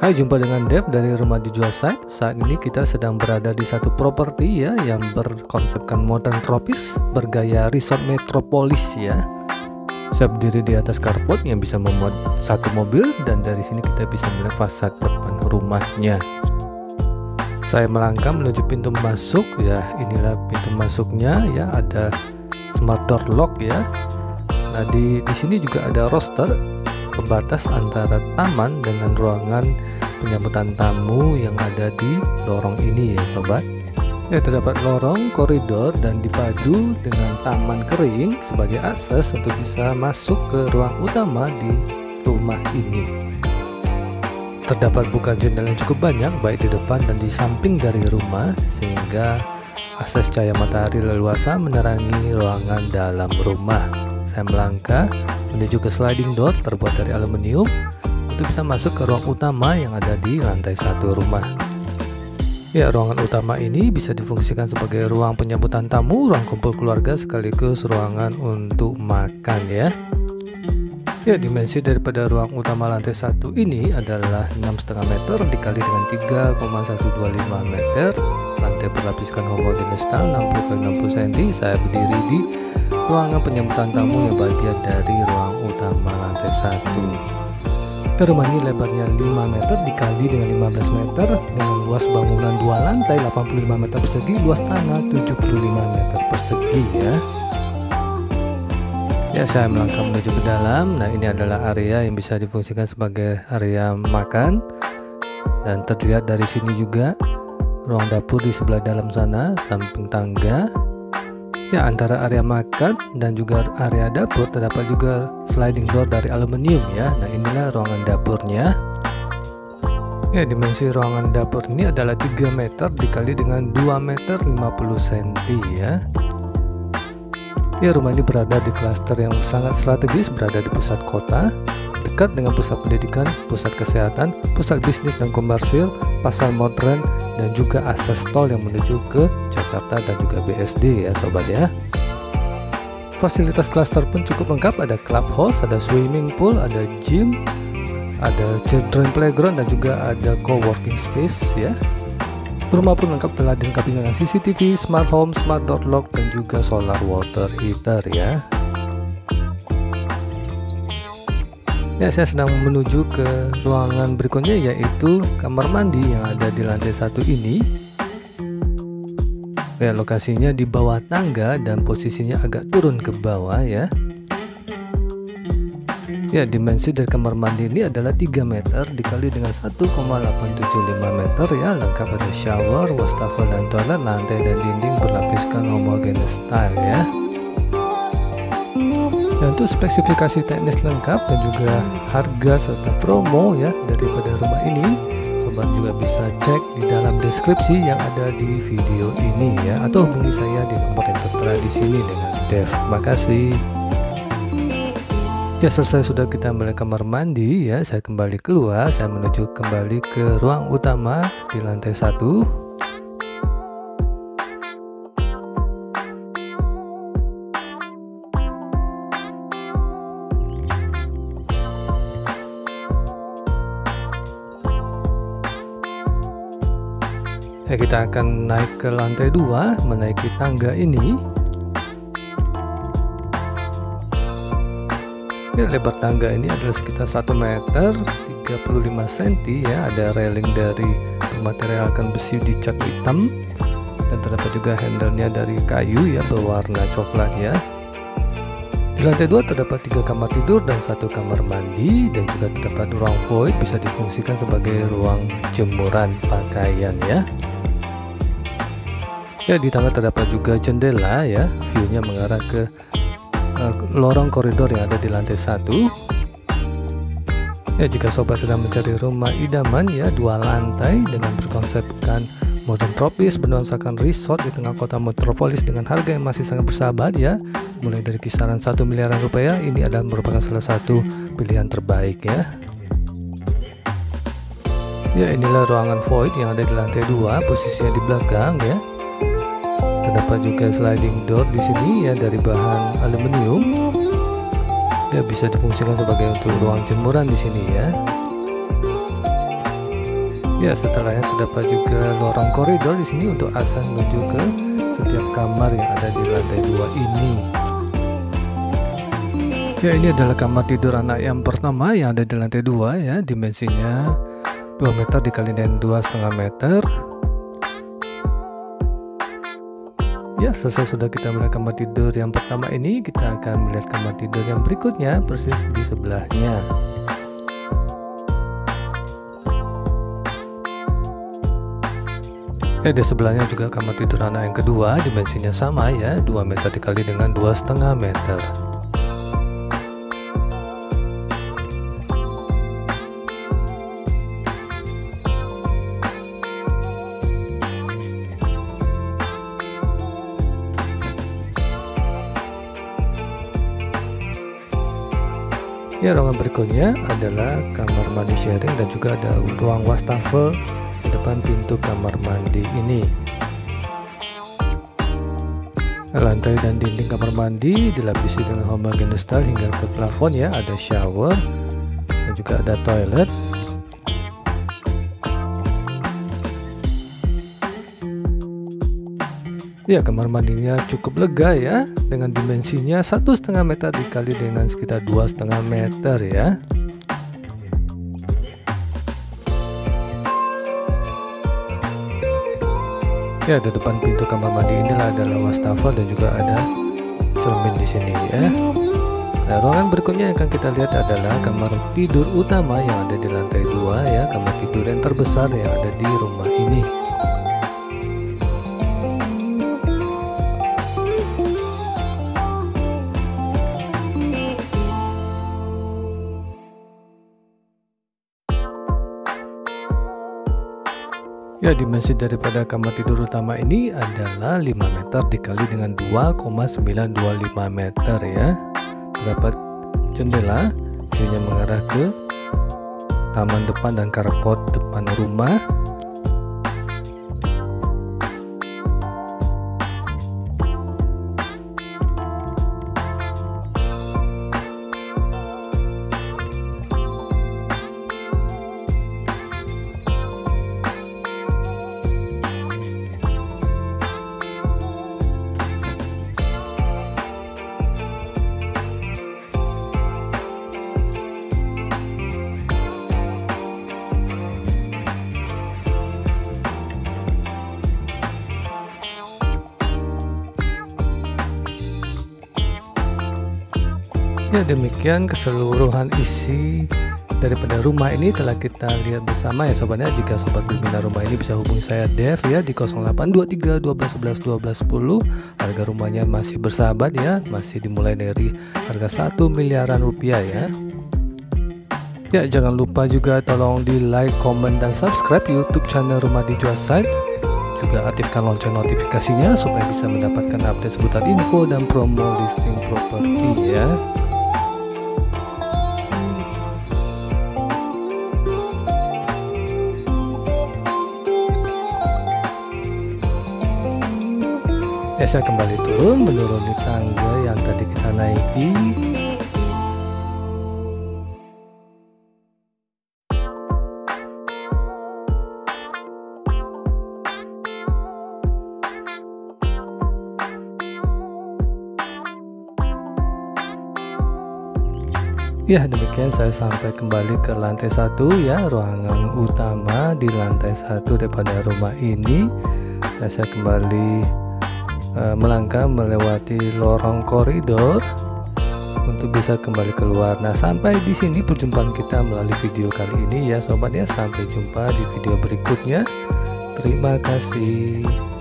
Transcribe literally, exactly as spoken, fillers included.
Hai, jumpa dengan Dev dari Rumah Dijual Site. Saat ini kita sedang berada di satu properti ya yang berkonsepkan modern tropis bergaya resort metropolis ya. Saya berdiri di atas carport yang bisa memuat satu mobil dan dari sini kita bisa melihat fasad depan rumahnya. Saya melangkah menuju pintu masuk ya. Inilah pintu masuknya ya, ada smart door lock ya. Nah di di sini juga ada roster pembatas antara taman dengan ruangan penyambutan tamu yang ada di lorong ini ya sobat. Ya, terdapat lorong, koridor, dan dipadu dengan taman kering sebagai akses untuk bisa masuk ke ruang utama di rumah ini. Terdapat buka jendela yang cukup banyak baik di depan dan di samping dari rumah sehingga akses cahaya matahari leluasa menerangi ruangan dalam rumah. Saya melangkah menuju ke sliding door terbuat dari aluminium untuk bisa masuk ke ruang utama yang ada di lantai satu rumah. Ya, ruangan utama ini bisa difungsikan sebagai ruang penyambutan tamu, ruang kumpul keluarga, sekaligus ruangan untuk makan ya. Ya, dimensi daripada ruang utama lantai satu ini adalah enam koma lima meter dikali dengan tiga koma seratus dua puluh lima meter. Lantai berlapiskan homogeneous tile enam puluh kali enam puluh sentimeter. Saya berdiri di ruangan penyambutan tamu yang bagian dari ruang utama lantai satu. Rumah ini lebarnya lima meter dikali dengan lima belas meter dengan luas bangunan dua lantai delapan puluh lima meter persegi, luas tanah tujuh puluh lima meter persegi ya. Ya, saya melangkah menuju ke dalam. Nah, ini adalah area yang bisa difungsikan sebagai area makan dan terlihat dari sini juga ruang dapur di sebelah dalam sana, samping tangga. Ya, antara area makan dan juga area dapur terdapat juga sliding door dari aluminium ya. Nah, inilah ruangan dapurnya. Ya, dimensi ruangan dapur ini adalah tiga meter dikali dengan dua meter lima puluh sentimeter ya. Ya, rumah ini berada di klaster yang sangat strategis, berada di pusat kota, dekat dengan pusat pendidikan, pusat kesehatan, pusat bisnis dan komersil, pasar modern, dan juga akses tol yang menuju ke Jakarta dan juga B S D ya sobat ya. Fasilitas klaster pun cukup lengkap, ada clubhouse, ada swimming pool, ada gym, ada children playground, dan juga ada co-working space ya. Rumah pun lengkap telah dilengkapi dengan C C T V, smart home, smart door lock, dan juga solar water heater ya. Ya, saya sedang menuju ke ruangan berikutnya yaitu kamar mandi yang ada di lantai satu ini. Ya, lokasinya di bawah tangga dan posisinya agak turun ke bawah ya. Ya, dimensi dari kamar mandi ini adalah tiga meter dikali dengan satu koma delapan tujuh lima meter ya. Lengkap ada shower, wastafel, dan toilet. Lantai dan dinding berlapiskan homogeneous tile ya. Ya, untuk spesifikasi teknis lengkap dan juga harga serta promo ya daripada rumah ini, sobat juga bisa cek di dalam deskripsi yang ada di video ini ya, atau hubungi saya di nomor yang tertera di sini dengan Dev. Makasih. Ya, selesai sudah kita melihat kamar mandi ya, saya kembali keluar, saya menuju kembali ke ruang utama di lantai satu. Ya, kita akan naik ke lantai dua, menaiki tangga ini. Ya, lebar tangga ini adalah sekitar satu meter tiga puluh lima sentimeter ya. Ada railing dari bermaterialkan besi dicat hitam dan terdapat juga handle-nya dari kayu ya berwarna coklat ya. Di lantai dua terdapat tiga kamar tidur dan satu kamar mandi, dan juga terdapat ruang void bisa difungsikan sebagai ruang jemuran pakaian ya. Ya, di tangga terdapat juga jendela ya, view-nya mengarah ke uh, lorong koridor yang ada di lantai satu. Ya, jika sobat sedang mencari rumah idaman ya, dua lantai dengan berkonsepkan modern tropis bernuansakan resort di tengah kota metropolis dengan harga yang masih sangat bersahabat ya, mulai dari kisaran satu miliaran rupiah, ini adalah merupakan salah satu pilihan terbaik ya. Ya, inilah ruangan void yang ada di lantai dua, posisinya di belakang ya. Terdapat juga sliding door di sini ya dari bahan aluminium. Dia bisa difungsikan sebagai untuk ruang jemuran di sini ya. Ya, setelahnya terdapat juga lorong koridor di sini untuk akses menuju ke setiap kamar yang ada di lantai dua ini. Ya, ini adalah kamar tidur anak yang pertama yang ada di lantai dua ya, dimensinya dua meter dikali dengan dua koma lima meter. Ya, selesai sudah kita melihat kamar tidur yang pertama ini, kita akan melihat kamar tidur yang berikutnya persis di sebelahnya. Ya, di sebelahnya juga kamar tidur anak yang kedua, dimensinya sama ya, dua meter dikali dengan dua koma lima meter. Ya, ruangan berikutnya adalah kamar mandi sharing dan juga ada ruang wastafel di depan pintu kamar mandi ini. Lantai dan dinding kamar mandi dilapisi dengan homogeneous tile hingga ke plafon ya, ada shower dan juga ada toilet. Ya, kamar mandinya cukup lega ya, dengan dimensinya satu koma lima meter dikali dengan sekitar dua koma lima meter ya. Ya, di depan pintu kamar mandi inilah adalah wastafel dan juga ada cermin di sini ya. Nah, ruangan berikutnya yang akan kita lihat adalah kamar tidur utama yang ada di lantai dua ya, kamar tidur yang terbesar yang ada di rumah ini. Ya, dimensi daripada kamar tidur utama ini adalah lima meter dikali dengan dua koma sembilan dua lima meter ya. Terdapat jendela yang mengarah ke taman depan dan carport depan rumah. Ya, demikian keseluruhan isi daripada rumah ini telah kita lihat bersama ya sobatnya. Jika sobat berminat rumah ini bisa hubungi saya Dev ya di nol delapan dua tiga satu dua satu satu dua sepuluh. Harga rumahnya masih bersahabat ya, masih dimulai dari harga satu miliaran rupiah ya. Ya, jangan lupa juga tolong di like, comment, dan subscribe YouTube channel Rumah Dijual Site. Juga aktifkan lonceng notifikasinya supaya bisa mendapatkan update seputar info dan promo listing properti ya. Ya, saya kembali turun menuruni tangga yang tadi kita naiki. Ya, demikian saya sampai kembali ke lantai satu ya, ruangan utama di lantai satu daripada rumah ini. Nah, saya kembali Uh, melangkah melewati lorong koridor untuk bisa kembali keluar. Nah, sampai di sini perjumpaan kita melalui video kali ini ya sobat ya. Sampai jumpa di video berikutnya. Terima kasih.